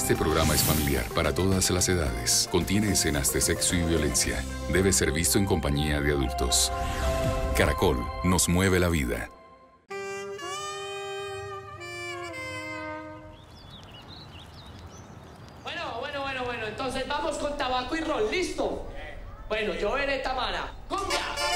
Este programa es familiar para todas las edades. Contiene escenas de sexo y violencia. Debe ser visto en compañía de adultos. Caracol nos mueve la vida. Bueno. Entonces vamos con tabaco y ron. ¿Listo? Bueno, yo veré Tamara. ¡Cumbia!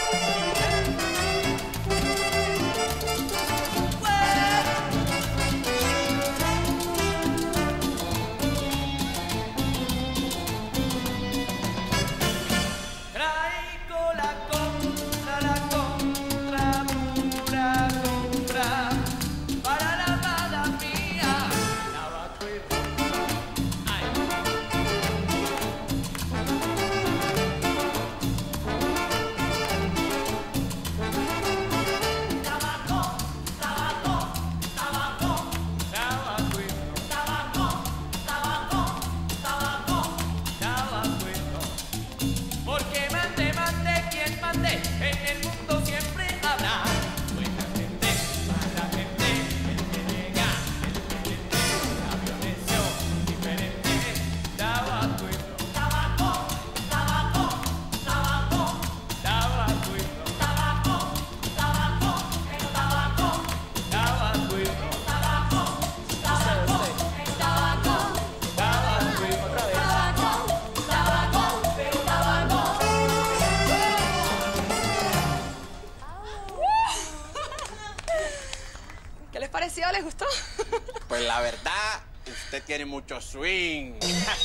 ¿Qué les pareció? ¿Les gustó? Pues la verdad, usted tiene mucho swing.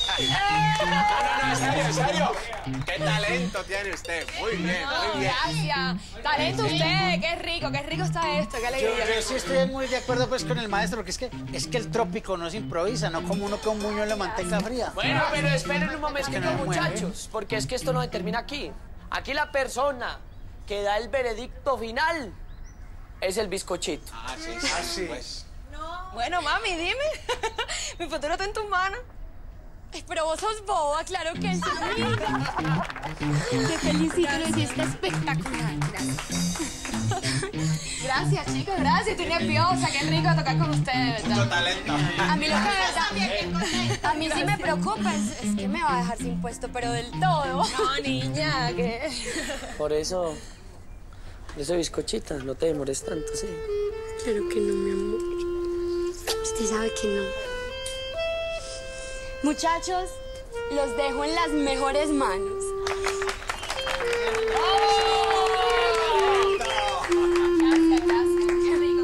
No, en serio. ¿Qué talento tiene usted? Muy bien. Gracias. Talento usted. Qué rico está esto. Qué alegría. Yo sí estoy muy de acuerdo pues con el maestro, porque es que el trópico no se improvisa, no como uno con un buñuelo de manteca fría. Bueno, pero esperen un momentito, que no me mueve. muchachos, porque es que esto no se termina aquí. Aquí la persona que da el veredicto final es el bizcochito. Sí. Pues. Bueno, mami, dime. Mi futuro está en tus manos. Ay, pero vos sos boba, claro que sí. Te felicito, lo hiciste espectacular. Gracias, chicos, gracias. Estoy nerviosa. Qué rico tocar con ustedes, ¿verdad? Mucho talento. A mí lo que a mí sí me preocupa es que me va a dejar sin puesto, pero del todo. No, niña, ¿qué? Por eso, yo soy bizcochita, no te demores tanto, ¿sí? Claro que no, mi amor. Usted sabe que no. Muchachos, los dejo en las mejores manos. Gracias. Qué rico.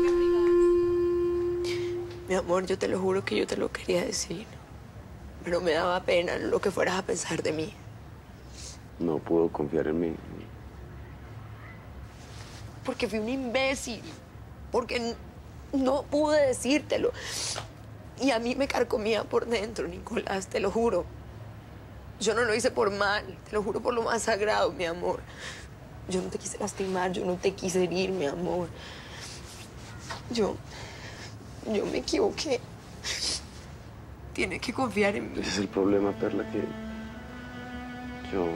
Mi amor, yo te lo juro que yo te lo quería decir. Pero me daba pena lo que fueras a pensar de mí. No puedo confiar en mí. Porque fui un imbécil. Porque no pude decírtelo. Y a mí me carcomía por dentro, Nicolás, te lo juro. Yo no lo hice por mal, te lo juro por lo más sagrado, mi amor. Yo no te quise lastimar, yo no te quise herir, mi amor. Yo me equivoqué. Tienes que confiar en mí. Ese es el problema, Perla, que yo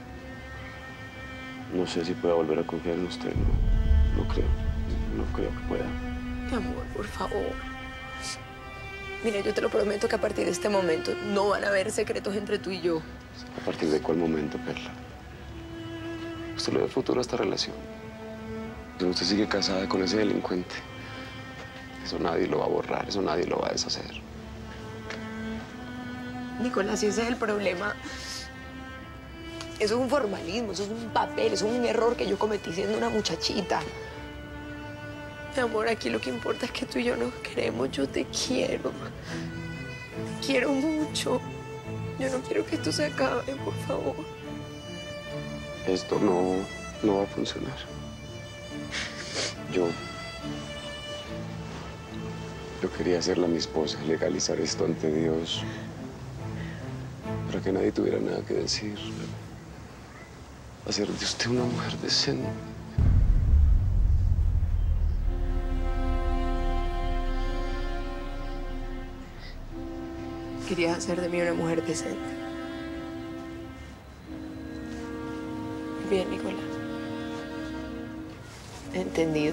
no sé si pueda volver a confiar en usted. No creo que pueda. Mi amor, por favor. Mira, yo te lo prometo que a partir de este momento no van a haber secretos entre tú y yo. ¿A partir de cuál momento, Perla? Usted le da futuro a esta relación. Pero usted sigue casada con ese delincuente. Eso nadie lo va a borrar, eso nadie lo va a deshacer. Nicolás, ese es el problema. Eso es un formalismo, eso es un papel, eso es un error que yo cometí siendo una muchachita. Mi amor, aquí lo que importa es que tú y yo nos queremos. Yo te quiero. Te quiero mucho. Yo no quiero que esto se acabe, por favor. Esto no va a funcionar. Yo quería hacerla mi esposa, legalizar esto ante Dios. Para que nadie tuviera nada que decir. Hacer de usted una mujer decente. Querías hacer de mí una mujer decente. Bien, Nicolás. Entendido.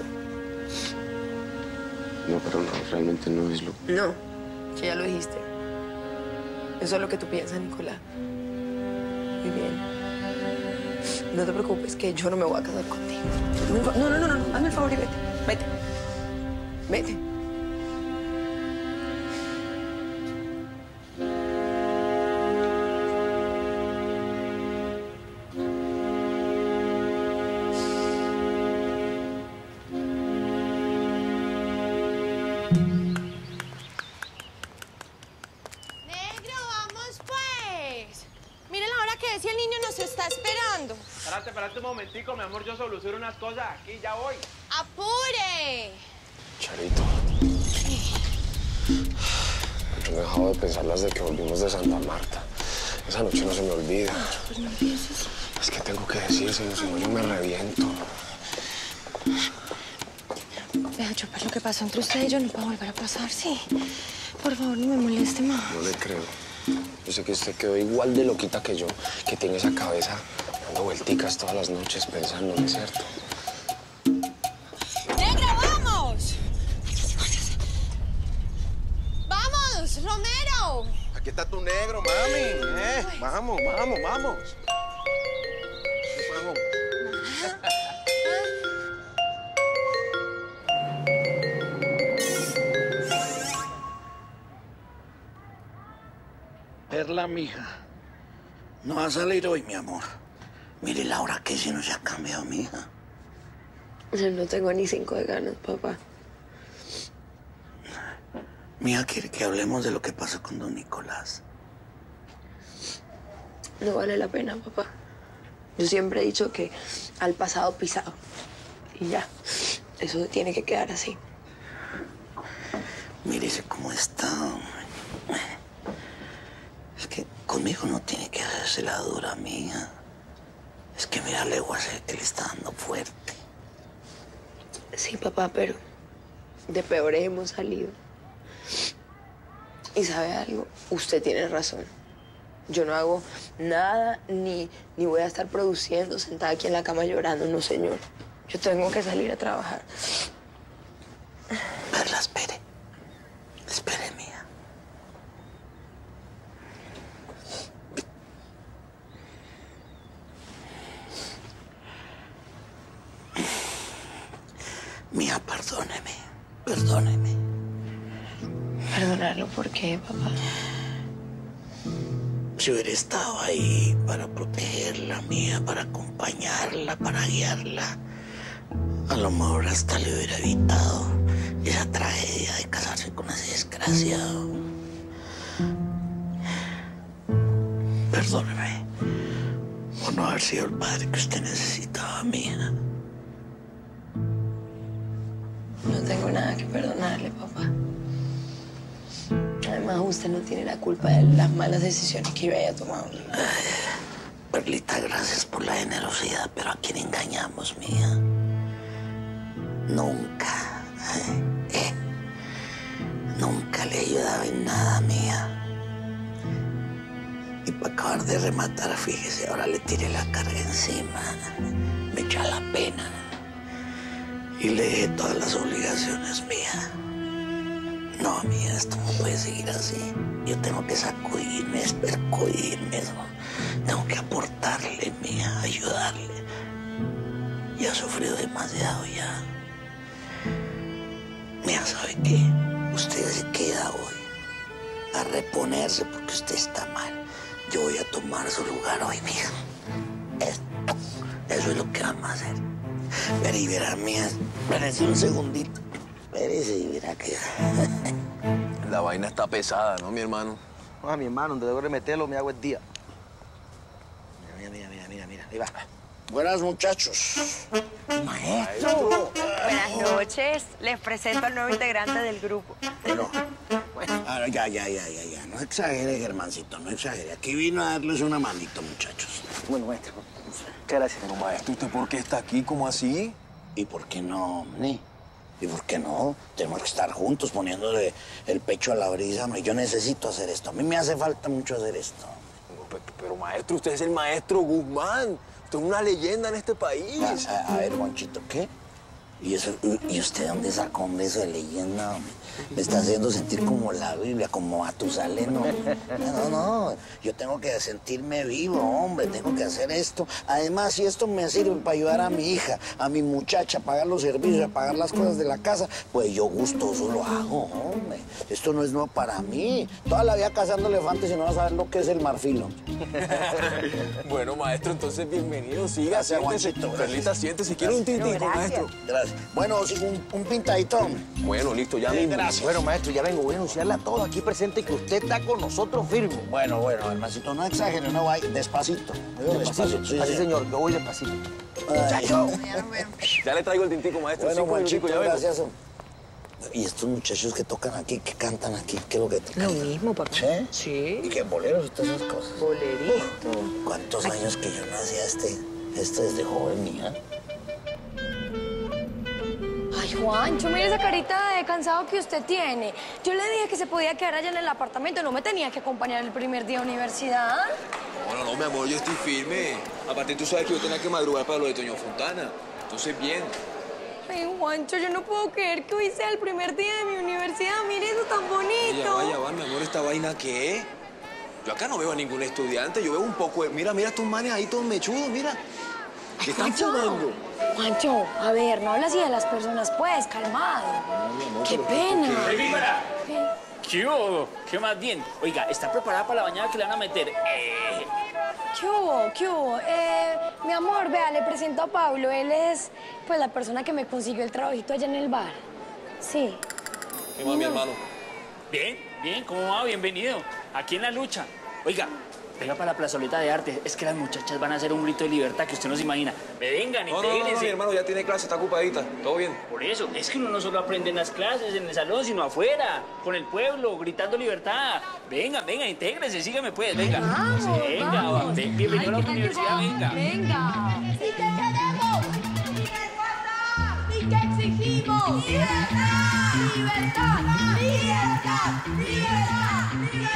No, pero no, realmente no es lo... No, que ya lo dijiste. Eso es lo que tú piensas, Nicolás. Muy bien. No te preocupes, que yo no me voy a casar contigo. No. Hazme el favor y vete. Vete. Si el niño nos está esperando. Espérate un momentico, mi amor, yo soluciono unas cosas aquí, ya voy. ¡Apure! Charito. Yo no he dejado de pensar desde que volvimos de Santa Marta. Esa noche no se me olvida. Pues no empieces. Es que tengo que decírselo, si no yo me reviento. Vea, Chopper, lo que pasó entre usted y yo no puede volver a pasar, ¿sí? Por favor, no me moleste más. No le creo. Yo sé que usted quedó igual de loquita que yo, que tiene esa cabeza dando vuelticas todas las noches pensando, ¿no es cierto? ¡Negro, vamos! ¡Vamos, Romero! Aquí está tu negro, mami. Vamos. Vamos. Perla, mija, no va a salir hoy, mi amor. Mire la hora que si no se ha cambiado, mija. Yo no tengo ni 5 de ganas, papá. Mija, quiere que hablemos de lo que pasó con don Nicolás. No vale la pena, papá. Yo siempre he dicho que al pasado pisado. Y ya, eso tiene que quedar así. Mírese cómo está. Es que conmigo no tiene que hacerse la dura, mía. Es que mira, legua sé que le está dando fuerte. Sí, papá, pero de peores hemos salido. Y ¿sabe algo? Usted tiene razón. Yo no hago nada ni voy a estar produciendo sentada aquí en la cama llorando, no, señor. Yo tengo que salir a trabajar. Perla, espere. Espere, mía. Mía, perdóneme. ¿Perdonarlo por qué, papá? Si hubiera estado ahí para protegerla, mía, para acompañarla, para guiarla, a lo mejor hasta le hubiera evitado esa tragedia de casarse con ese desgraciado. Perdóneme por no haber sido el padre que usted necesitaba, mía. No tengo nada que perdonarle, papá. Además, usted no tiene la culpa de las malas decisiones que yo haya tomado. Perlita, gracias por la generosidad, pero ¿a quién engañamos, mía? Nunca, nunca le ayudaba en nada, mía. Y para acabar de rematar, fíjese, ahora le tiré la carga encima. Me echa la pena. Y le dejé todas las obligaciones, mía. No, mía, esto no puede seguir así. Yo tengo que sacudirme, espercudirme. Tengo que aportarle, mía, ayudarle. Ya ha sufrido demasiado, ya. Mira, ¿sabe qué? Usted se queda hoy a reponerse porque usted está mal. Yo voy a tomar su lugar hoy, mija. Eso es lo que vamos a hacer. Pero y verá, mía, espérese un segundito. Espérese y verá que... La vaina está pesada, ¿no, mi hermano? No, mi hermano, donde debo meterlo, me hago el día. Mira. Ahí va. Buenas, muchachos. ¡Maestro! Buenas noches. Les presento al nuevo integrante del grupo. Bueno, ya. No exagere, Germancito, no exagere. Aquí vino a darles una manito, muchachos. Bueno, maestro, muchas gracias. Pero, maestro, ¿usted por qué está aquí? ¿Cómo así? ¿Y por qué no, hombre? ¿Y por qué no? Tenemos que estar juntos poniéndole el pecho a la brisa. Hombre. Yo necesito hacer esto. A mí me hace falta mucho hacer esto. Pero maestro, usted es el maestro Guzmán. Usted es una leyenda en este país. A ver, Juanchito, ¿qué? ¿Y usted dónde sacó eso de leyenda, hombre? Me está haciendo sentir como la Biblia, como Matusalén. No, yo tengo que sentirme vivo, hombre, tengo que hacer esto. Además, si esto me sirve para ayudar a mi hija, a mi muchacha, a pagar los servicios, a pagar las cosas de la casa, pues yo gustoso lo hago, hombre. Esto no es nuevo para mí. Toda la vida cazando elefantes y no vas a saber lo que es el marfil. Bueno, maestro, entonces bienvenido. Siga, siéntese. Perlita, siéntese. ¿Quiere un tintico, maestro? Gracias. Bueno, sí, un pintadito. Bueno, listo, ya mismo. Gracias. Bueno, maestro, ya vengo. Voy a anunciarle a todos aquí presentes que usted está con nosotros firme. Bueno, hermancito, no exagere, no vaya despacito. Despacito. Sí, Así, señor, yo voy despacito. Muchacho. Ya le traigo el tintico, maestro. Bueno, 5 minuticos, Juanchito, ya vengo. gracias. Y estos muchachos que tocan aquí, que cantan aquí, ¿qué es lo que tocan? Lo mismo, papá. ¿Sí? Sí. ¿Y qué boleros y todas esas cosas? Bolerito. ¿Cuántos años que yo no hacía esto desde joven, mía? Ay, Juancho, mire esa carita de cansado que usted tiene. Yo le dije que se podía quedar allá en el apartamento, no me tenía que acompañar el primer día de universidad. No, mi amor, yo estoy firme. Aparte, tú sabes que yo tenía que madrugar para lo de Toño Fontana. Entonces, bien. Ay, Juancho, yo no puedo creer que hoy sea el primer día de mi universidad. Mire eso tan bonito. Ya va, mi amor, ¿esta vaina qué? Yo acá no veo a ningún estudiante, yo veo un poco de... Mira estos manes ahí todos mechudos, mira. ¿Qué están fumando? Juancho, a ver, no hablas así de las personas, pues, calmado. No, mi amor, ¡Qué pero pena! ¿por qué? ¿Qué hubo? ¿Qué más bien? Oiga, ¿está preparada para la bañada que le van a meter? ¿Qué hubo? ¿Qué hubo? Mi amor, vea, le presento a Pablo. Él es, pues, la persona que me consiguió el trabajito allá en el bar. Sí. ¿Qué más, mi hermano? Bien, ¿cómo va? Bienvenido. Aquí en la lucha. Oiga, venga para la plazoleta de arte. Es que las muchachas van a hacer un grito de libertad que usted no se imagina. Vengan, No, intégrense. mi hermano ya tiene clase, está ocupadita. ¿Todo bien? Por eso, es que uno no solo aprende en las clases, en el salón, sino afuera, con el pueblo, gritando libertad. Venga, intégrense, sígame pues, venga. Vamos, venga, vamos. bienvenido a la universidad, venga. Venga. ¿Y qué queremos? ¿Y qué exigimos? ¡Libertad! ¡Libertad! ¡Libertad! ¡Libertad!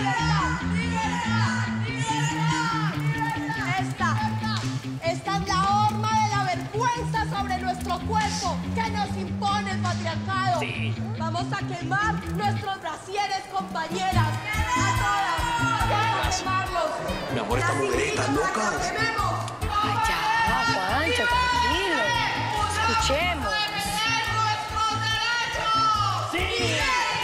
Esta es la horma de la vergüenza sobre nuestro cuerpo que nos impone el patriarcado. Sí. Vamos a quemar nuestros brasieres, compañeras. A todas. Vamos a quemarlos. Mi amor, esta mujer está loca. Ay, ya, Juancho, tranquilo. Escuchemos. ¡Sí!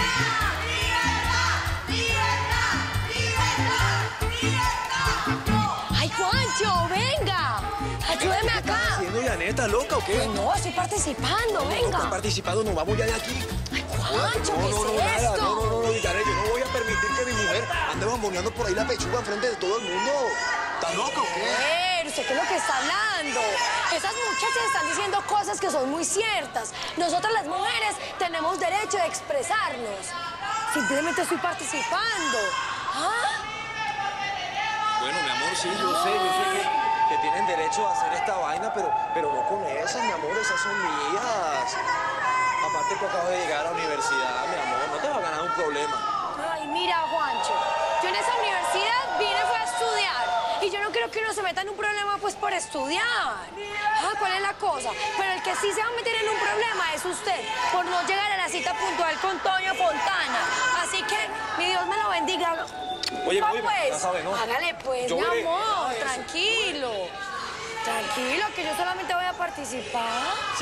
¡Ay, Juancho, venga! ¡Ayúdeme acá! ¿Haciendo Janet? ¿Estás loca o qué? No, estoy participando, ¿Estás venga. participando? Nos vamos ya de aquí. Ay, Juancho, ¿qué No, es nada. esto? No, Janet, yo no voy a permitir que mi mujer ande bamboneando por ahí la pechuga enfrente de todo el mundo. ¿Estás loca o qué? ¿Usted qué es lo que está hablando? Esas muchachas están diciendo cosas que son muy ciertas. Nosotras las mujeres tenemos derecho de expresarnos. Simplemente estoy participando. ¿Ah? Bueno, mi amor, sí, yo sé que tienen derecho a hacer esta vaina, pero no con esas, mi amor, esas son mías. Aparte que acabo de llegar a la universidad, mi amor, no te va a ganar un problema. Ay, mira, Juancho, yo en esa universidad vine fue a estudiar. Y yo no quiero que uno se meta en un problema, pues, por estudiar. Ah, ¿cuál es la cosa? Pero el que sí se va a meter en un problema es usted, por no llegar a la cita puntual con Toño Fontana. Así que, mi Dios me lo bendiga. Oye, pues, ya sabes, ¿no? hágale pues, Yo mi veré. amor, tranquilo. Tranquilo, que yo solamente voy a participar. ¡Sí!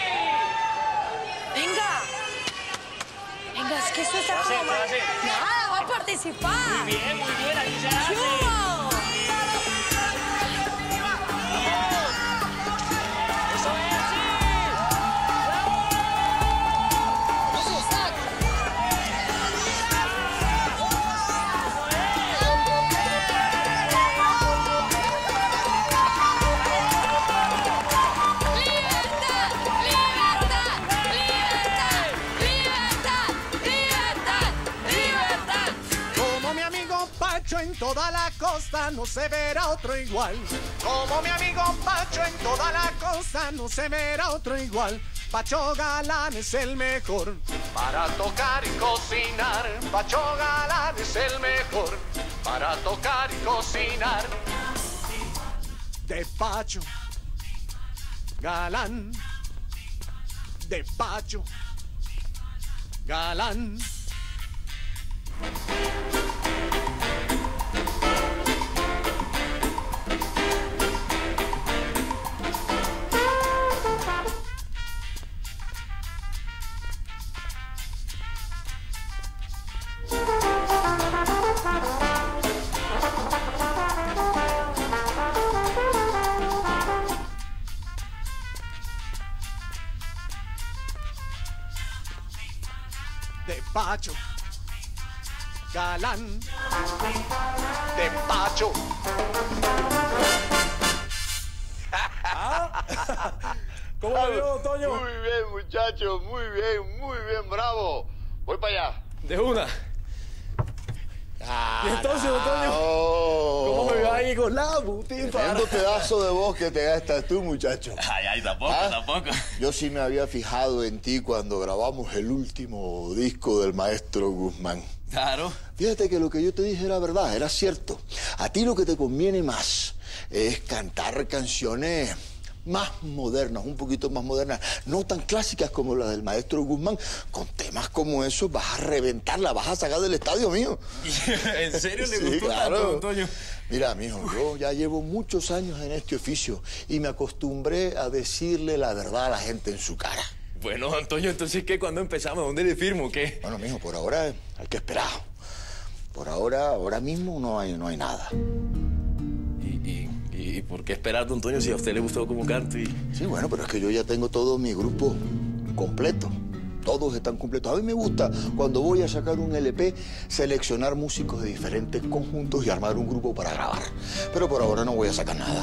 Venga, es que eso está ¿Qué como... va a hacer? Nada, voy a participar. Muy bien, aquí se hace. ¡Chubo! ¡Eso es, sí! En toda la costa no se verá otro igual. Como mi amigo Pacho en toda la costa no se verá otro igual. Pacho Galán es el mejor para tocar y cocinar. Pacho Galán es el mejor para tocar y cocinar. De Pacho Galán, de Pacho galán. Despacho, galán, despacho. ¿Cómo me vio, Toño? Muy bien, muchachos, muy bien, bravo. Voy para allá. De una. Y entonces, don Toño, ¿cómo me vio ahí con la butita? Tremendo pedazo de voz que te gastas tú, muchacho. Ay, tampoco. Yo sí me había fijado en ti cuando grabamos el último disco del maestro Guzmán. Claro. Fíjate que lo que yo te dije era verdad, era cierto. A ti lo que te conviene más es cantar canciones más modernas, un poquito más modernas, no tan clásicas como las del maestro Guzmán. Con temas como esos vas a reventarla, vas a sacar del estadio mío. ¿En serio le Sí, gustó claro. tanto, don Toño? Mira, mijo, yo ya llevo muchos años en este oficio y me acostumbré a decirle la verdad a la gente en su cara. Bueno, Antonio, entonces, ¿qué? ¿Cuándo empezamos? ¿Dónde le firmo o qué? Bueno, mijo, por ahora hay que esperar. Por ahora mismo no hay nada. ¿Y por qué esperar, don Antonio, si a usted le gustó cómo canto? Sí, bueno, pero es que yo ya tengo todo mi grupo completo. Todos están completos. A mí me gusta, cuando voy a sacar un LP, seleccionar músicos de diferentes conjuntos y armar un grupo para grabar. Pero por ahora no voy a sacar nada.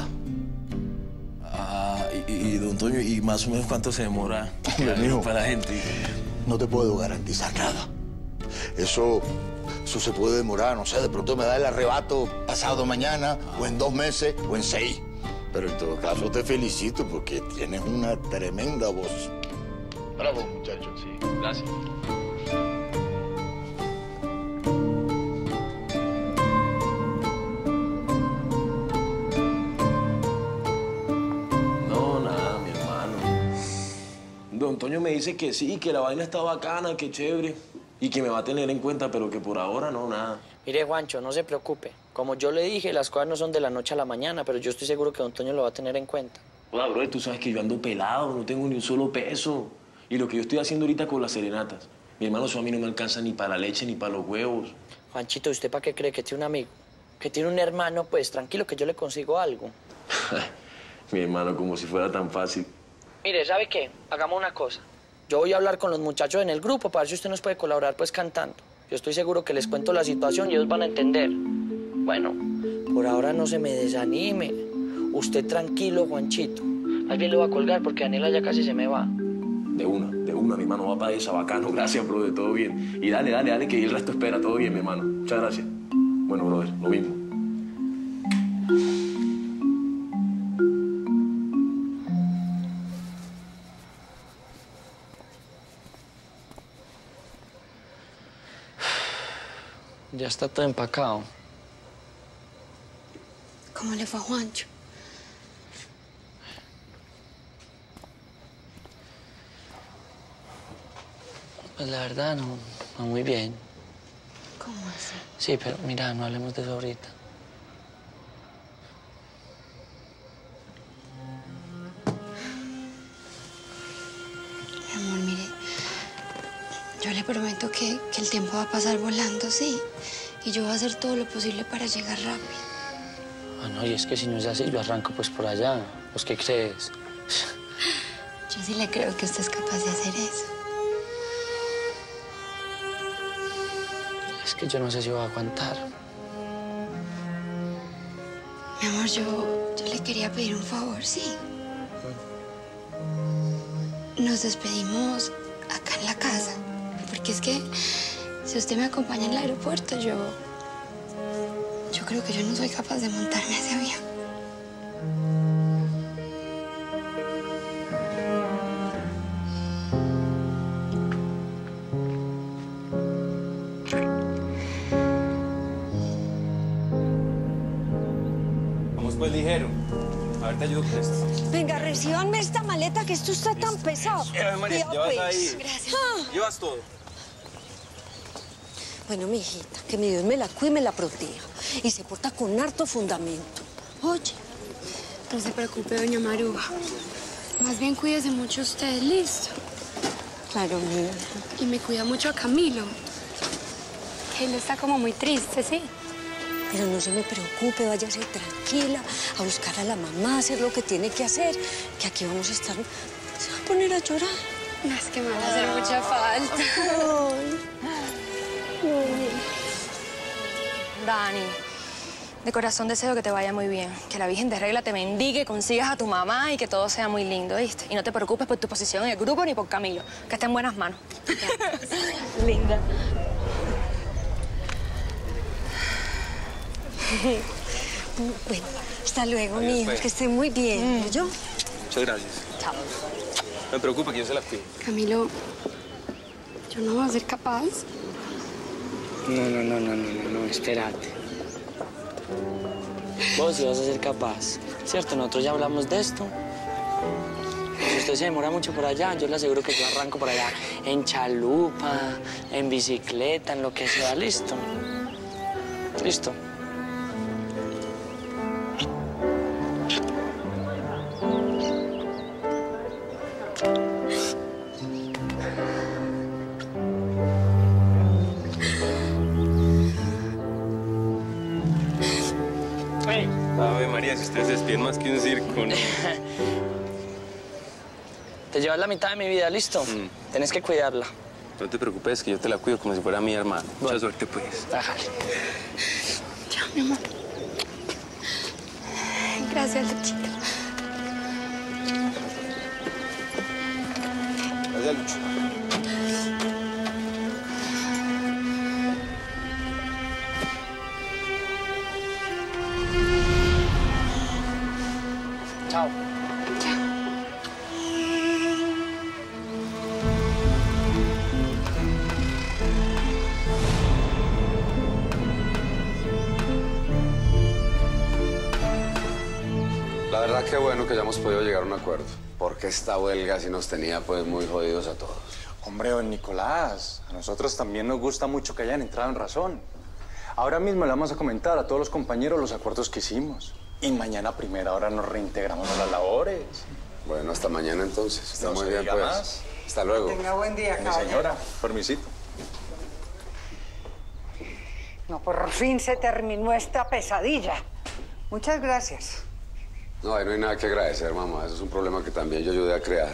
Don Antonio, ¿y más o menos cuánto se demora mijo, para la gente? No te puedo garantizar nada. Eso se puede demorar, no sé, de pronto me da el arrebato pasado mañana, o en 2 meses, o en 6. Pero en todo caso te felicito porque tienes una tremenda voz. Bravo, muchacho. Sí, gracias. No, nada, mi hermano. Don Antonio me dice que sí, que la vaina está bacana, que chévere. Y que me va a tener en cuenta, pero que por ahora no, nada. Mire, Juancho, no se preocupe. Como yo le dije, las cosas no son de la noche a la mañana, pero yo estoy seguro que don Toño lo va a tener en cuenta. Hola, bro, tú sabes que yo ando pelado, no tengo ni un solo peso. Y lo que yo estoy haciendo ahorita con las serenatas, mi hermano, eso a mí no me alcanza ni para la leche ni para los huevos. Juanchito, ¿usted para qué cree que tiene un amigo? Que tiene un hermano, pues tranquilo que yo le consigo algo. Mi hermano, como si fuera tan fácil. Mire, ¿sabe qué? Hagamos una cosa. Yo voy a hablar con los muchachos en el grupo para ver si usted nos puede colaborar, pues, cantando. Yo estoy seguro que les cuento la situación y ellos van a entender. Bueno, por ahora no se me desanime. Usted tranquilo, Juanchito. Más bien lo va a colgar porque Daniela ya casi se me va. De una, mi hermano, va para esa, bacano. Gracias, brother, todo bien. Y dale, que el resto espera, todo bien, mi hermano. Muchas gracias. Bueno, brother, lo mismo. Ya está todo empacado. ¿Cómo le fue a Juancho? Pues la verdad, no muy bien. ¿Cómo así? Sí, pero mira, no hablemos de eso ahorita. Mi amor, mire, yo le prometo que el tiempo va a pasar volando, sí. Y yo voy a hacer todo lo posible para llegar rápido. Ah, no, y es que si no es así, yo arranco pues por allá. ¿Vos qué crees? Yo sí le creo que usted es capaz de hacer eso. Es que yo no sé si voy a aguantar. Mi amor, yo le quería pedir un favor, sí. Nos despedimos acá en la casa. Porque es que si usted me acompaña en el aeropuerto, yo creo que yo no soy capaz de montarme a ese avión. Vamos pues ligero. A ver, te ayudo con esto. Venga, recíbanme esta maleta que esto está tan pesado. María, Cuidado, llevas pues. ahí. Gracias. Llevas todo. Bueno, mi hijita, que mi Dios me la cuide y me la proteja. Y se porta con harto fundamento. Oye. No se preocupe, doña Maruja. Más bien cuídese mucho usted, ¿listo? Claro, mija. Y me cuida mucho a Camilo. Que él está como muy triste, ¿sí? Pero no se me preocupe, váyase tranquila a buscar a la mamá, a hacer lo que tiene que hacer, que aquí vamos a estar... Se va a poner a llorar. No, es que me va a hacer mucha falta. Dani, de corazón deseo que te vaya muy bien. Que la Virgen de Regla te bendiga, consigas a tu mamá y que todo sea muy lindo, ¿viste? Y no te preocupes por tu posición en el grupo ni por Camilo, que está en buenas manos. Linda. Bueno, hasta luego, Adiós, mijo. pues. Que esté muy bien. ¿Yo? Muchas gracias. Chao. No me preocupa que yo se las pido. Camilo, yo no voy a ser capaz. No, espérate. Vos sí vas a ser capaz, ¿cierto? Nosotros ya hablamos de esto. Si usted se demora mucho por allá, yo le aseguro que yo arranco por allá en chalupa, en bicicleta, en lo que sea. ¿Listo? ¿Listo? Ave María, si ustedes se despiden más que un circo, ¿no? Te llevas la mitad de mi vida, ¿listo? Tenés que cuidarla. No te preocupes, que yo te la cuido como si fuera mi hermano. Bueno. Mucha suerte, pues. Bájale. Chao, mi amor. Gracias, Luchito. Gracias, Lucho. Chao. La verdad que bueno que hayamos podido llegar a un acuerdo, porque esta huelga sí nos tenía pues muy jodidos a todos. Hombre, don Nicolás, a nosotros también nos gusta mucho que hayan entrado en razón. Ahora mismo le vamos a comentar a todos los compañeros los acuerdos que hicimos. Y mañana a primera hora nos reintegramos a las labores. Bueno, hasta mañana entonces. Está No muy se bien, diga pues. más. Hasta luego. Tenga buen día, Mi caballero. señora, permisito. No, por fin se terminó esta pesadilla. Muchas gracias. No, ahí no hay nada que agradecer, mamá. Eso es un problema que también yo ayudé a crear.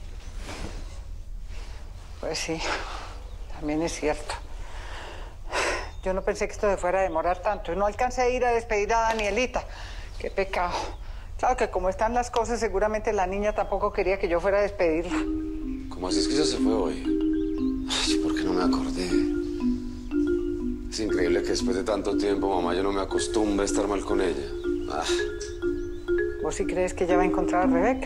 Pues sí, también es cierto. Yo no pensé que esto se fuera a demorar tanto. No alcancé a ir a despedir a Danielita. Qué pecado. Claro que como están las cosas, seguramente la niña tampoco quería que yo fuera a despedirla. ¿Cómo así es que ella se fue hoy? Ay, ¿por qué no me acordé? Es increíble que después de tanto tiempo, mamá, yo no me acostumbre a estar mal con ella. Ah, ¿Vos sí crees que ella va a encontrar a Rebeca?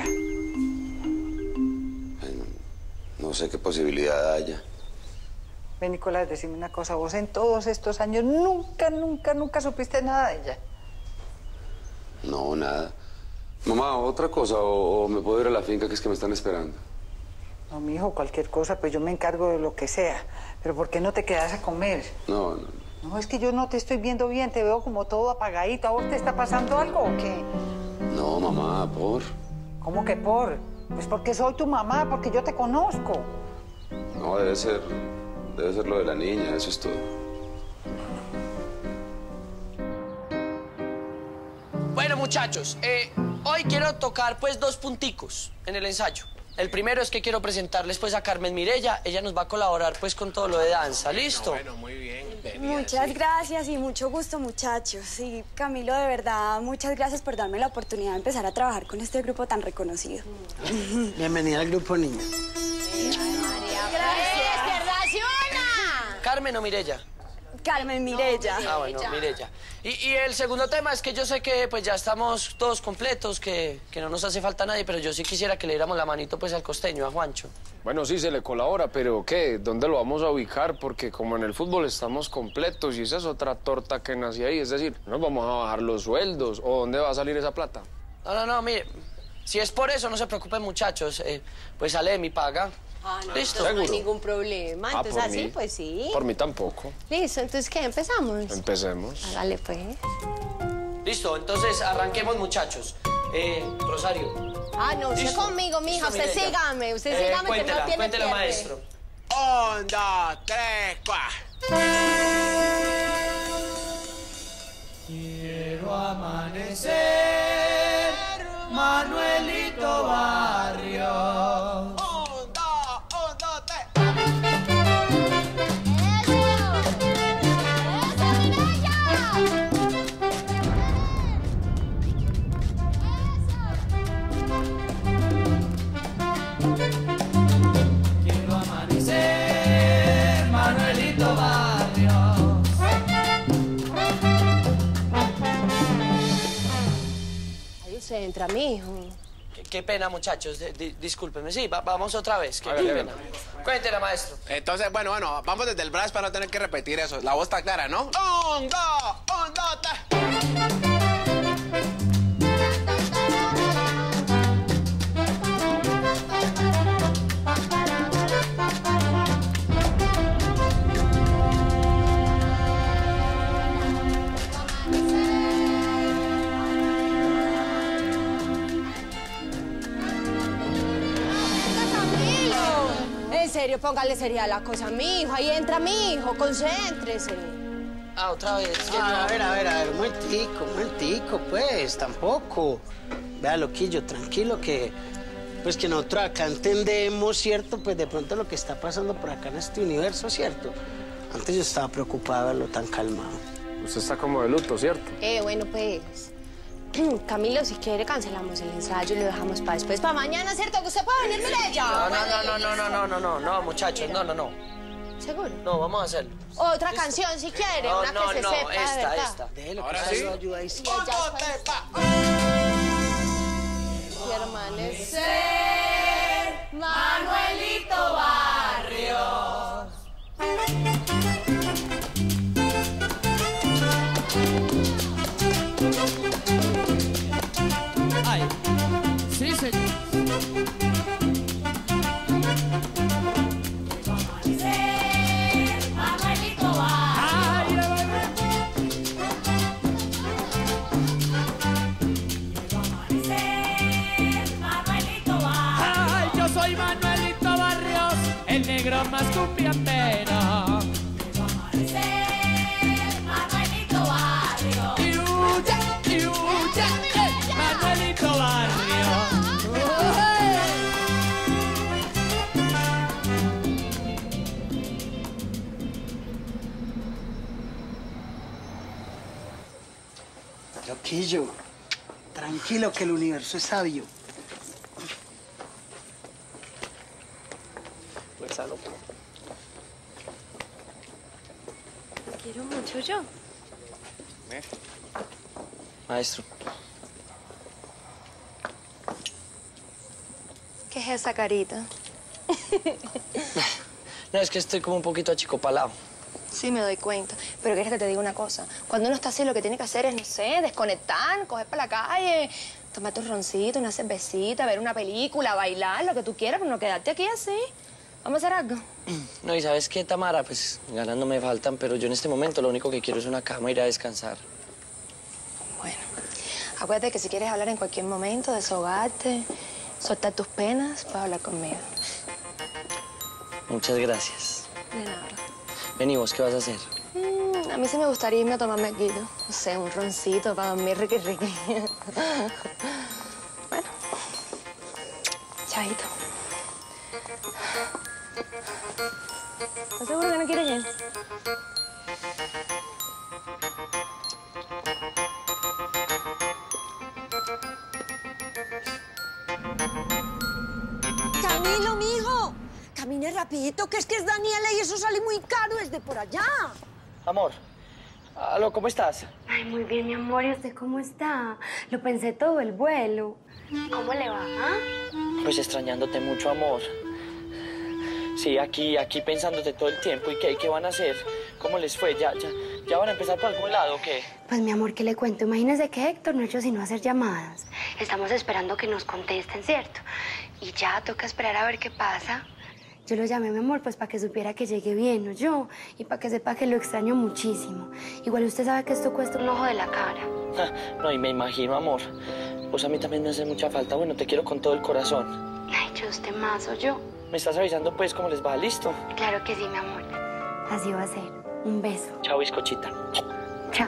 no sé qué posibilidad haya. Ven, Nicolás, decime una cosa. Vos en todos estos años nunca supiste nada de ella. No, nada. Mamá, otra cosa, o me puedo ir a la finca, que es que me están esperando. No, mijo, cualquier cosa, pues yo me encargo de lo que sea. Pero ¿por qué no te quedas a comer? No. No, es que yo no te estoy viendo bien, te veo como todo apagadito. ¿A vos te está pasando algo o qué? No, mamá, por. ¿Cómo que por? Pues porque soy tu mamá, porque yo te conozco. No, debe ser lo de la niña, eso es todo. Bueno, muchachos, hoy quiero tocar pues 2 punticos en el ensayo. El primero es que quiero presentarles pues a Carmen Mirella. Ella nos va a colaborar pues con todo lo de danza. ¿Listo? Bueno, muy bien. Muchas gracias y mucho gusto, muchachos. Y Camilo, de verdad, muchas gracias por darme la oportunidad de empezar a trabajar con este grupo tan reconocido. Bienvenida al grupo niño. ¿Carmen o Mirella? Carmen Mirella. Ah, bueno, Mirella. Y el segundo tema es que yo sé que pues ya estamos todos completos, que no nos hace falta nadie, pero yo sí quisiera que le diéramos la manito pues al costeño, a Juancho. Bueno, sí, se le colabora, pero ¿qué? ¿Dónde lo vamos a ubicar? Porque como en el fútbol estamos completos y esa es otra torta que nace ahí. Es decir, ¿nos vamos a bajar los sueldos? ¿O dónde va a salir esa plata? No, mire. Si es por eso, no se preocupen, muchachos. Pues sale de mi paga. Ah, no, ¿Listo? entonces no hay ningún problema. Entonces por así, mí. pues sí. Por mí tampoco. Listo, entonces ¿qué? ¿Empezamos? Empecemos. Hágale, pues. Listo, entonces arranquemos, muchachos. Rosario. Ah, no, usted ¿Listo? conmigo, mija. Listo, Usted Mireya. sígame, que no tiene Cuéntela, pierde. maestro. 1, 2, 3, 4. Quiero amanecer, Manuelito Barrios. 1, 2, 3. Quiero amanecer, Manuelito Barrios. Ahí usted entra, mijo. Qué pena, muchachos. Discúlpenme. Sí, vamos otra vez. Qué Hágale, pena. Cuéntela, maestro. Entonces, bueno, vamos desde el brazo para no tener que repetir eso. La voz está clara, ¿no? 1, 2, 3. En serio, póngale seriedad a la cosa, mijo. Ahí entra, mijo. Concéntrese. Ah, otra vez. A ver, un momentico, pues, tampoco. Vea, loquillo, tranquilo, que nosotros acá entendemos, ¿cierto? Pues de pronto lo que está pasando por acá en este universo, ¿cierto? Antes yo estaba preocupado de verlo tan calmado. Usted está como de luto, ¿cierto? Bueno, pues. Camilo, si quiere, cancelamos el ensayo y lo dejamos para después, para mañana, ¿cierto? Que usted puede venir, Mireya. No, muchachos, no. ¿Seguro? No, vamos a hacerlo. Otra canción, si quiere, una que se sepa, de verdad. esta. Déjelo, Ahora que sí. eso ayuda ahí. Sí. 1, 2, 3, Quiero amanecer, Manuelito Barrios. Ay, sí, señor. Manuelito Barrios. Ay, yo soy Manuelito Barrios, el negro más cumbiambero. Manuelito Barrios. Y huye, Manuelito Barrios. Loquillo, tranquilo, que el universo es sabio. Fuerza, loco. Te quiero mucho yo. Maestro. ¿Qué es esa carita? No, es que estoy como un poquito achicopalado. Sí, me doy cuenta. Pero quieres que te diga una cosa. Cuando uno está así, lo que tiene que hacer es, no sé, desconectar, coger para la calle, tomar tu roncito, una cervecita, ver una película, bailar, lo que tú quieras, pero no quedarte aquí así. ¿Vamos a hacer algo? No, y ¿sabes qué, Tamara? Pues ganas no me faltan, pero yo en este momento lo único que quiero es una cama, ir a descansar. Bueno, acuérdate que si quieres hablar en cualquier momento, desahogarte, soltar tus penas, puedes hablar conmigo. Muchas gracias. De nada. Vení, ¿vos qué vas a hacer? A mí sí me gustaría irme a tomarme algo. No sé, un roncito para dormir riqui. Bueno, chaito. ¿Estás seguro que no quieres ir? Camilo, mijo. Camine rapidito, que es Daniela y eso sale muy caro desde por allá. Amor, aló, ¿cómo estás? Ay, muy bien, mi amor. ¿Y usted cómo está? Lo pensé todo el vuelo. ¿Cómo le va, Pues extrañándote mucho, amor. Sí, aquí pensándote todo el tiempo. ¿Y qué van a hacer? ¿Cómo les fue? ¿Ya van a empezar por algún lado o qué? Pues mi amor, ¿qué le cuento? Imagínese que Héctor no ha hecho sino hacer llamadas. Estamos esperando que nos contesten, ¿cierto? Y ya toca esperar a ver qué pasa. Yo lo llamé, mi amor, pues para que supiera que llegué bien, ¿no? Yo, y para que sepa que lo extraño muchísimo. Igual usted sabe que esto cuesta un ojo de la cara. No, y me imagino, amor. Pues a mí también me hace mucha falta. Bueno, te quiero con todo el corazón. Ay, yo usted más, ¿o yo? ¿Me estás avisando, pues, cómo les va? ¿Listo? Claro que sí, mi amor. Así va a ser. Un beso. Chao, bizcochita. Chao.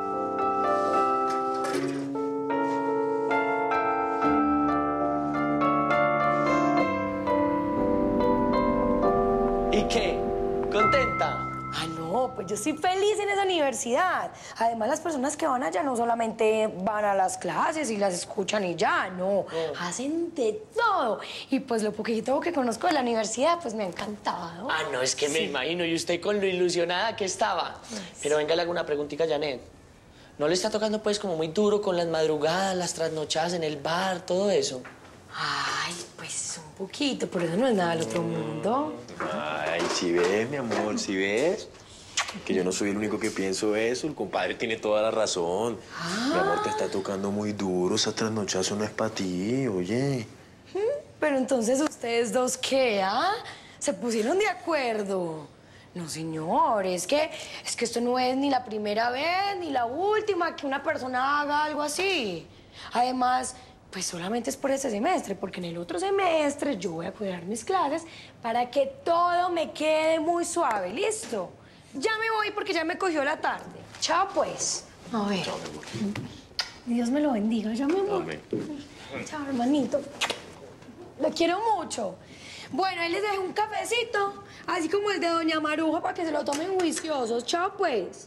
¿Y qué? ¿Contenta? Ah, no, pues yo estoy feliz en esa universidad. Además, las personas que van allá no solamente van a las clases y las escuchan y ya, no. Hacen de todo. Y pues lo poquito que conozco de la universidad, pues me ha encantado. Ah, no, es que me imagino. Y usted con lo ilusionada que estaba. Pero venga, le hago una preguntita a Janet. ¿No le está tocando, pues, como muy duro con las madrugadas, las trasnochadas en el bar, todo eso? Ay, pues un poquito, pero eso no es nada del otro mundo. Ay, si ves, mi amor, si ves. Que yo no soy el único que pienso eso. El compadre tiene toda la razón. Mi amor, te está tocando muy duro. Esa trasnochazo no es para ti, oye. Pero entonces, ¿ustedes dos qué, ah? ¿Se pusieron de acuerdo? No, señor, es que esto no es ni la primera vez ni la última que una persona haga algo así. Además, pues solamente es por ese semestre, porque en el otro semestre yo voy a cuidar mis clases para que todo me quede muy suave, ¿listo? Ya me voy porque ya me cogió la tarde. Chao, pues. A ver. Chao, mi amor. Dios me lo bendiga, ya me voy. Amén. Chao, hermanito. Lo quiero mucho. Bueno, ahí les dejé un cafecito, así como el de Doña Maruja, para que se lo tomen juiciosos. Chao, pues.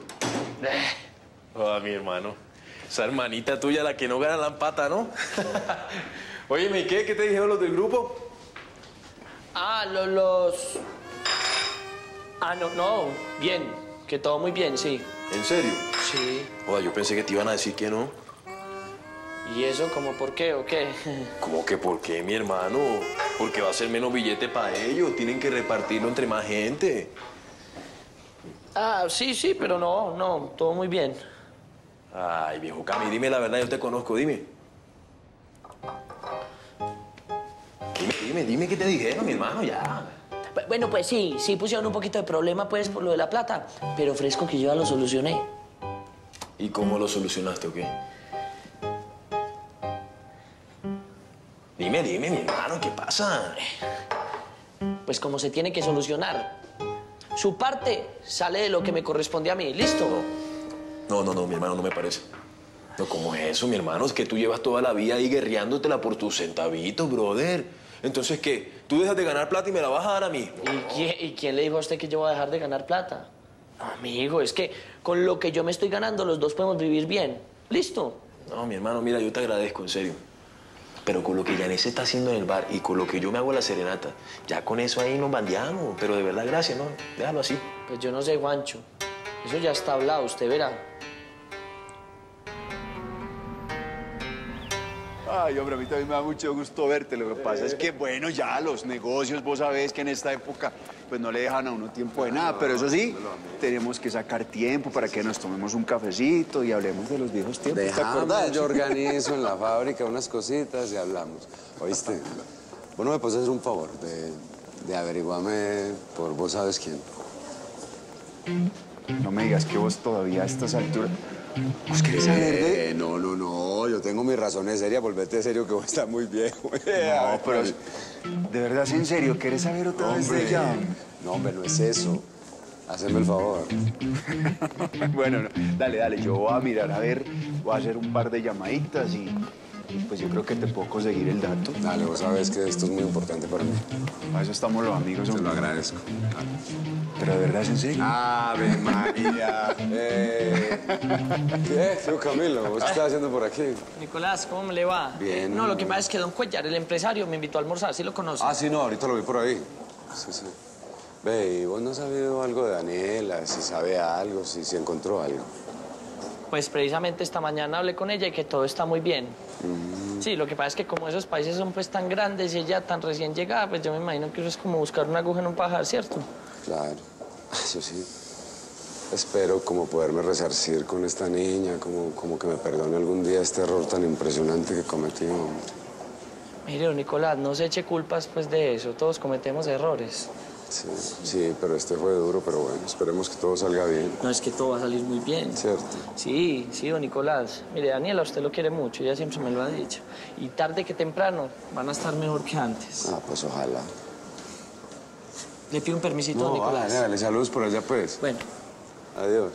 Oh, mi hermano. Esa hermanita tuya, la que no gana la empata, ¿no? Óyeme, ¿qué? ¿Qué te dijeron los del grupo? Ah, Ah, no, bien. Que todo muy bien, sí. ¿En serio? Sí. Joder, yo pensé que te iban a decir que no. ¿Y eso como por qué o qué? ¿Cómo que por qué, mi hermano? Porque va a ser menos billete para ellos. Tienen que repartirlo entre más gente. Ah, sí, pero no, todo muy bien. Ay, viejo Cami, dime la verdad, yo te conozco, dime. Dime qué te dijeron, mi hermano, ya. Bueno, pues sí pusieron un poquito de problema, pues, por lo de la plata. Pero fresco que yo ya lo solucioné. ¿Y cómo lo solucionaste o qué? Dime, mi hermano, ¿qué pasa? Pues como se tiene que solucionar. Su parte sale de lo que me corresponde a mí, ¿listo? No, mi hermano, no me parece. No, ¿cómo es eso, mi hermano? Es que tú llevas toda la vida ahí guerreándotela por tus centavitos, brother. Entonces, ¿qué? ¿Tú dejas de ganar plata y me la vas a dar a mí? ¿Y quién le dijo a usted que yo voy a dejar de ganar plata? No, amigo, es que con lo que yo me estoy ganando, los dos podemos vivir bien. ¿Listo? No, mi hermano, mira, yo te agradezco, en serio. Pero con lo que Janet se está haciendo en el bar y con lo que yo me hago la serenata, ya con eso ahí nos bandeamos. Pero de verdad, gracias, ¿no? Déjalo así. Pues yo no sé, Juancho. Eso ya está hablado, usted verá. Ay, hombre, a mí también me da mucho gusto verte. Lo que pasa es que, bueno, ya los negocios, vos sabés que en esta época, pues no le dejan a uno tiempo de nada. Pero eso sí, tenemos que sacar tiempo para que nos tomemos un cafecito y hablemos de los viejos tiempos. ¿Te acordás? Yo organizo en la fábrica unas cositas y hablamos. ¿Oíste? Vos no me puedes hacer un favor de averiguarme por vos sabes quién. No me digas que vos todavía a estas alturas... ¿Vos querés saber de...? No. Yo tengo mis razones serias. Volvete serio que vos estás muy viejo. No, pero... ¿De verdad es en serio? ¿Querés saber otra vez de ella? No, hombre, no es eso. Haceme el favor. Bueno, no. Dale. Yo voy a mirar, a ver, voy a hacer un par de llamaditas y pues yo creo que te puedo conseguir el dato. Dale, vos sabes que esto es muy importante para mí. Para eso estamos los amigos. Te lo agradezco. ¿Pero de verdad es en serio? ¡Ave María! Tío Camilo, ¿vos qué estás haciendo por aquí? Nicolás, ¿cómo me le va? Bien. No, lo que pasa es que don Cuellar, el empresario, me invitó a almorzar. ¿Sí lo conoce? Ah, sí, no, ahorita lo vi por ahí. Sí. Ve, ¿y vos no has sabido algo de Daniela? Si sabe algo, si encontró algo. Pues precisamente esta mañana hablé con ella y que todo está muy bien. Sí, lo que pasa es que como esos países son pues tan grandes y ella tan recién llegada, pues yo me imagino que eso es como buscar una aguja en un pajar, ¿cierto? Claro, eso sí. espero como poderme resarcir con esta niña, como que me perdone algún día este error tan impresionante que cometí. Mire, don Nicolás, no se eche culpas pues de eso. Todos cometemos errores. Sí, pero este fue duro, pero bueno, esperemos que todo salga bien. No, es que todo va a salir muy bien. ¿Cierto? Sí, don Nicolás. Mire, Daniela, usted lo quiere mucho, ella siempre me lo ha dicho. Y tarde que temprano van a estar mejor que antes. Ah, pues ojalá. Le pido un permisito, don Nicolás. Dale, saludos por allá, pues. Bueno. Adiós.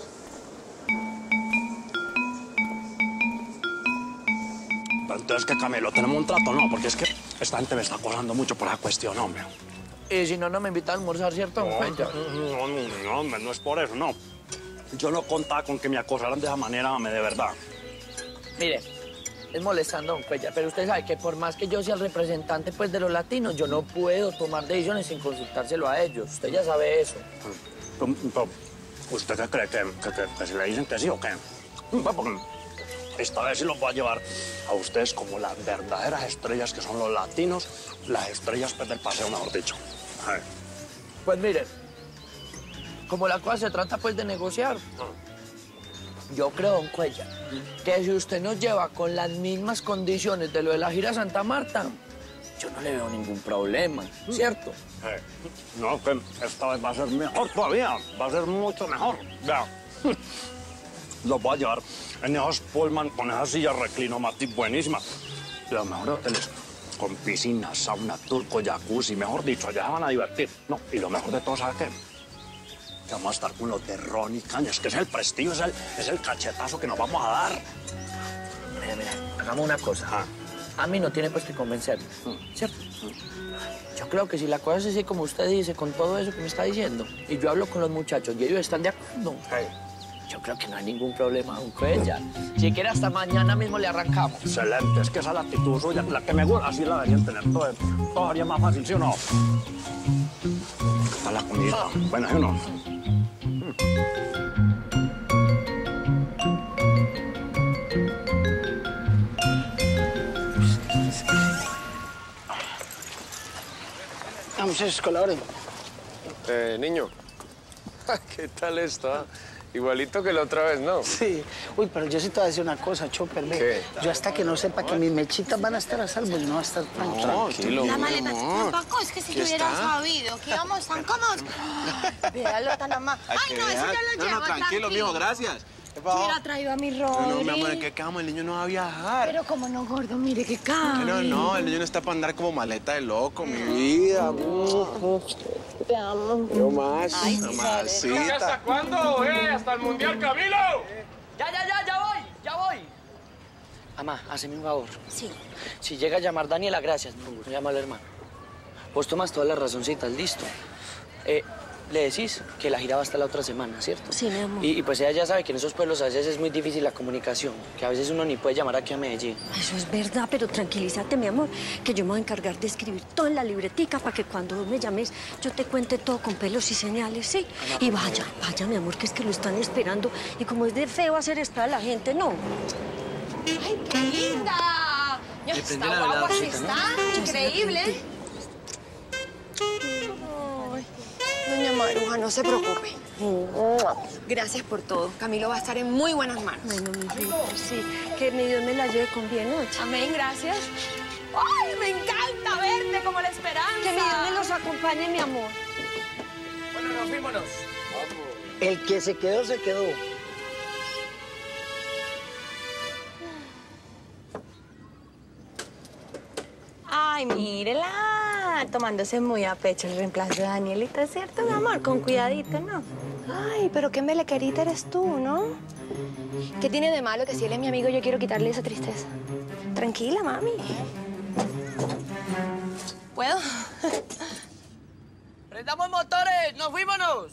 Entonces, ¿qué, Camilo? ¿Tenemos un trato? No, porque es que esta gente me está acosando mucho por esa cuestión, hombre. Y si no, no me invita a almorzar, ¿cierto? No, hombre, no es por eso, no. Yo no contaba con que me acosaran de esa manera, hombre, de verdad. Mire, es molestando, don Cuellar, pero usted sabe que por más que yo sea el representante, pues, de los latinos, yo no puedo tomar decisiones sin consultárselo a ellos. Usted ya sabe eso. Pero, ¿usted qué cree? ¿Que si le dicen que sí o qué? Porque esta vez sí los voy a llevar a ustedes como las verdaderas estrellas que son los latinos, las estrellas pues, del paseo, mejor dicho. A ver. Pues mire, como la cosa se trata pues de negociar, yo creo, don Cuellar, que si usted nos lleva con las mismas condiciones de lo de la gira a Santa Marta, yo no le veo ningún problema, ¿cierto? No, que esta vez va a ser mejor todavía, va a ser mucho mejor. Vea, los voy a llevar en esos Pullman con esas sillas reclinomatic buenísimas. Los mejores hoteles con piscina, sauna, turco, jacuzzi, mejor dicho, allá se van a divertir. No, y lo mejor de todo, ¿sabe qué? Que vamos a estar con los de Ronnie Cañas, que es el prestigio, es el cachetazo que nos vamos a dar. Mira, hagamos una cosa. A mí no tiene pues que convencerme, ¿cierto? Yo creo que si la cosa es así como usted dice, con todo eso que me está diciendo, y yo hablo con los muchachos y ellos están de acuerdo, yo creo que no hay ningún problema, don Cuellar. Si quiere, hasta mañana mismo le arrancamos. Excelente, es que esa es la actitud suya, la que me gusta, así la deberían tener todo haría más fácil, ¿sí o no? Está la comida. Bueno, ¿sí o no? Vamos, colaboren. Niño, ¿qué tal está? Igualito que la otra vez, ¿no? Sí. Uy, pero yo sí te voy a decir una cosa, Chopper, ve. ¿Qué? Yo hasta que no sepa que mis mechitas van a estar a salvo, yo no voy a estar tranquilo. Tranquilo, La maleta, tampoco es que si yo hubiera sabido que íbamos tan cómodos. Véalo tan amable. Ay, no, eso yo lo llevo, tranquilo, mijo, gracias. Yo hubiera traído a mi Rodri. No, mi amor, ¿en qué cama? El niño no va a viajar. Pero como no, gordo, mire qué cama. No, el niño no está para andar como maleta de loco, mi vida. Te amo. Yo más, Ay, mamacita. ¿Hasta cuándo, ¿Hasta el Mundial, Camilo? Ya voy. Amá, hazme un favor. Sí. Si llega a llamar Daniela, gracias. No llama al hermano. Vos tomas todas las razoncitas, listo. Le decís que la gira va hasta la otra semana, ¿cierto? Sí, mi amor. Y pues ella ya sabe que en esos pueblos a veces es muy difícil la comunicación, que a veces uno ni puede llamar aquí a Medellín. Eso es verdad, pero tranquilízate, mi amor, que yo me voy a encargar de escribir todo en la libretica para que cuando vos me llames yo te cuente todo con pelos y señales, ¿sí? Y vaya, mi amor, que es que lo están esperando. Y como es de feo hacer esperar a la gente, no. ¡Ay, qué linda! Ya está guapa, sí está. Increíble. Doña Maruja, no se preocupe. Gracias por todo. Camilo va a estar en muy buenas manos. Bueno, mi hijita, sí. Que mi Dios me la lleve con bien, ¿no? Amén, gracias. ¡Ay, me encanta verte como la esperanza! Que mi Dios me los acompañe, mi amor. Bueno, nos fuímonos. El que se quedó, se quedó. Ay, mírela, tomándose muy a pecho el reemplazo de Danielita, ¿cierto, mi amor? Con cuidadito, ¿no? Ay, pero qué melequerita eres tú, ¿no? ¿Qué tiene de malo que si él es mi amigo yo quiero quitarle esa tristeza? Tranquila, mami. ¿Puedo? ¡Prendamos motores! ¡Nos fuímonos!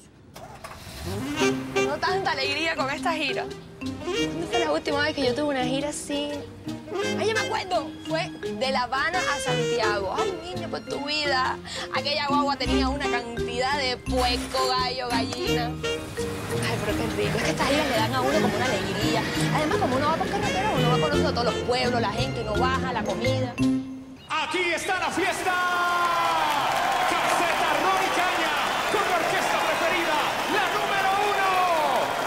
No tanta alegría con esta gira. ¿Cuándo fue la última vez que yo tuve una gira así? Ay, yo me acuerdo. Fue de La Habana a Santiago. Ay, niño, por tu vida. Aquella guagua tenía una cantidad de puerco, gallo, gallina. Ay, pero qué rico. Es que estas giras le dan a uno como una alegría. Además, como uno va por carretera, uno va conociendo todos los pueblos, la gente, uno baja, la comida. Aquí está la fiesta. Caseta Ronnie Caña, con la orquesta preferida, la número 1.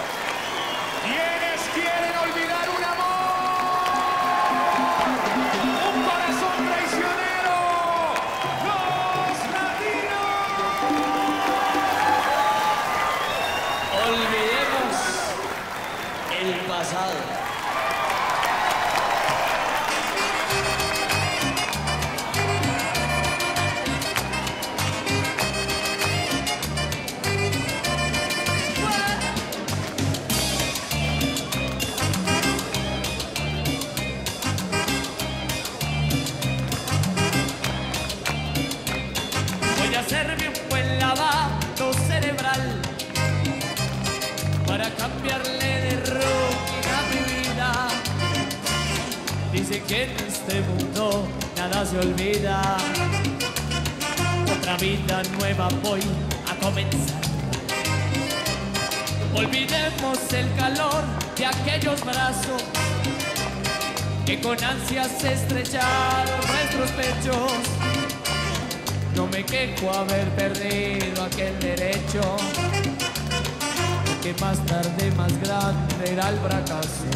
Dice que en este mundo nada se olvida. Otra vida nueva voy a comenzar. Olvidemos el calor de aquellos brazos que con ansias estrecharon nuestros pechos. No me quejo haber perdido aquel derecho, que más tarde más grande era el fracaso.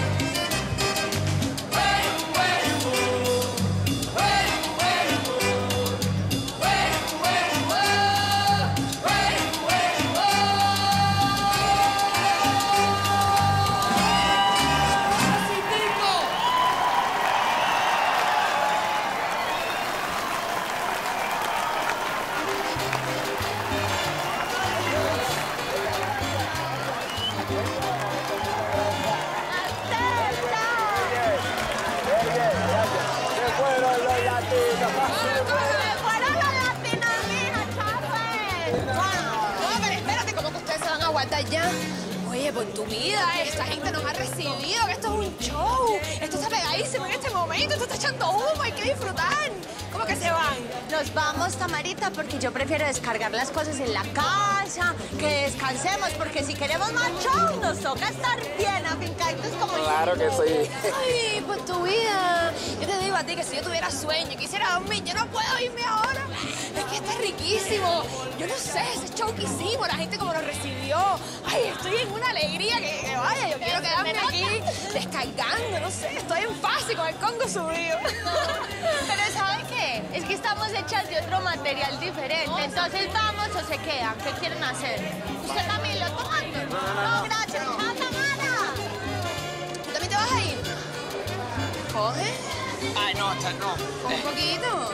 Ya. Oye, por tu vida, esta gente nos ha recibido, que esto es un show. Esto está pegadísimo en este momento, esto está echando humo, hay que disfrutar. ¿Cómo que se van? Nos vamos, Tamarita, porque yo prefiero descargar las cosas en la casa, que descansemos, porque si queremos más show, nos toca estar bien afincaditos como Claro que sí. Ay, por tu vida. Yo te digo a ti que si yo tuviera sueño y quisiera dormir, yo no puedo irme ahora. Es que está riquísimo. Yo no sé, ese show que hicimos, la gente como nos recibió. Ay, estoy en una alegría que vaya, yo quiero quedarme aquí descargando, no sé, estoy en paz y con el Congo subido. Pero ¿saben qué? Es que estamos hechas de otro material diferente. Entonces vamos o se quedan. ¿Qué quieren hacer? ¿Usted también lo tomando? No, gracias. Chao, Tamara. ¿Tú también te vas a ir? ¿Coge? Ay, no, no. Un poquito.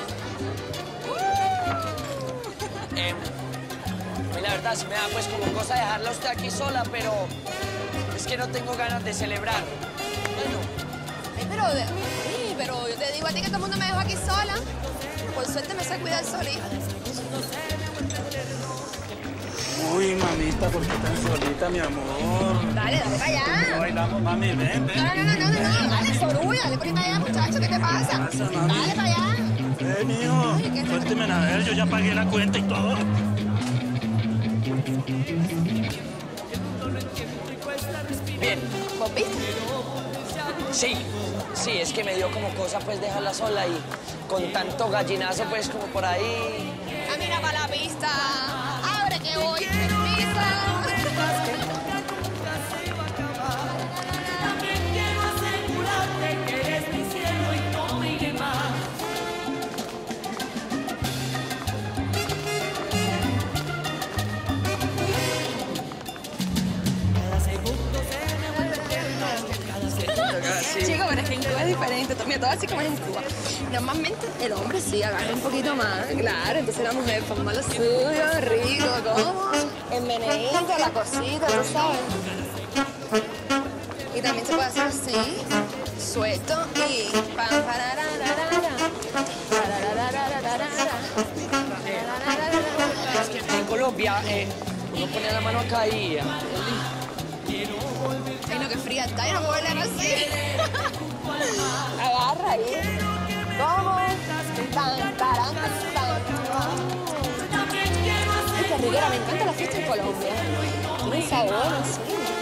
A mí la verdad sí me da pues como cosa dejarla usted aquí sola, pero es que no tengo ganas de celebrar. Bueno. Pero yo te digo a ti que todo el mundo me dejó aquí sola. Por suerte me sé cuidar solita. Uy, mamita, ¿por qué tan solita, mi amor? Dale para allá. Bailamos, mami, ven, ven. No. Dale, Sorú, dale por ahí para allá, muchacho. ¿Qué te pasa? Dale para allá. Mijo, suélteme a ver, yo ya pagué la cuenta y todo. Bien. ¿Vos viste? Sí, es que me dio como cosa pues dejarla sola y con tanto gallinazo pues como por ahí. Camina para la pista. Abre que voy, pisa. También quiero asegurarte que eres mi cielo y no me iré más. Cada segundo se me vuelve eterno. Cada segundo. Chico, pero es que en Cuba es diferente. Mira, todo así como es en Cuba. Normalmente el hombre sí agarra un poquito más, claro. Entonces la mujer forma lo suyo, rico, como el meneíto, la cosita, tú sabes. Y también se puede hacer así, suelto y pam, Es que en Colombia uno pone la mano acá y... Ay, no, que fría está, yo no puedo bailar así. Agarra ahí. ¿Cómo? Ay, qué riquera, me encanta la fiesta en Colombia. Tiene sabor, sí.